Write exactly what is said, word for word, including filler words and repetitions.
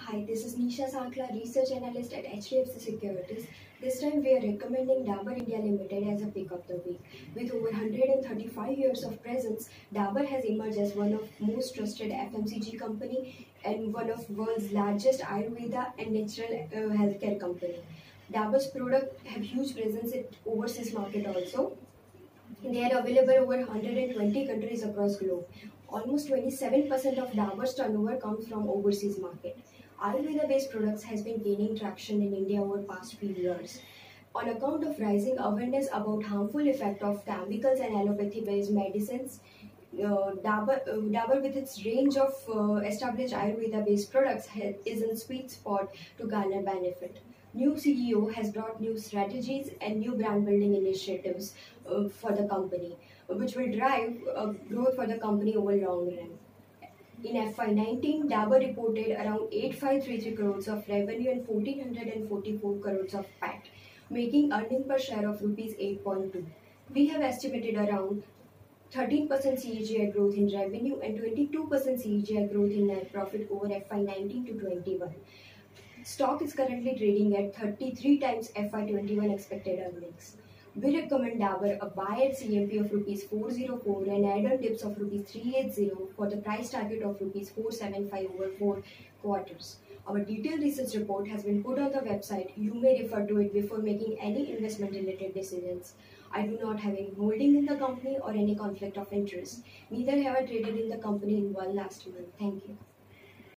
Hi, this is Nisha Sankhala, Research Analyst at H D F C Securities. This time we are recommending Dabur India Ltd as a pick of the week. With over one hundred thirty-five years of presence, Dabur has emerged as one of most trusted F M C G company and one of world's largest Ayurveda and natural uh, healthcare company. Dabur's product have huge presence in overseas market also. They are available over one hundred twenty countries across globe. Almost twenty-seven percent of Dabur's turnover comes from overseas market. Ayurveda-based products has been gaining traction in India over past few years. On account of rising awareness about harmful effect of chemicals and allopathy-based medicines, uh, Dabur, uh, Dabur with its range of uh, established Ayurveda-based products is in sweet spot to garner benefit. New C E O has brought new strategies and new brand building initiatives uh, for the company, which will drive uh, growth for the company over long run. In F Y nineteen, Dabur reported around eight thousand five hundred thirty-three crores of revenue and one thousand four hundred forty-four crores of P A T, making earning per share of rupees eight point two. We have estimated around thirteen percent C A G R growth in revenue and twenty-two percent C A G R growth in net profit over F Y nineteen to twenty-one. Stock is currently trading at thirty-three times F Y twenty-one expected earnings. We recommend Dabur a buy at C M P of rupees four oh four and add-on dips of rupees three eighty for the price target of rupees four seventy-five over four quarters. Our detailed research report has been put on the website. You may refer to it before making any investment related decisions. I do not have any holding in the company or any conflict of interest. Neither have I traded in the company in one last month. Thank you.